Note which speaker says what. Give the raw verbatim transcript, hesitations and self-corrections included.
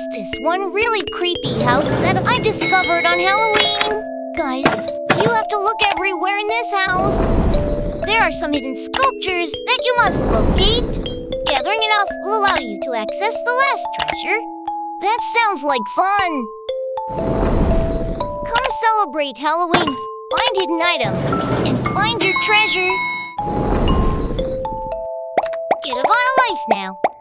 Speaker 1: There's this one really creepy house that I discovered on Halloween. Guys, you have to look everywhere in this house. There are some hidden sculptures that you must locate. Gathering enough will allow you to access the last treasure. That sounds like fun. Come celebrate Halloween, find hidden items, and find your treasure. Get a lot of life now.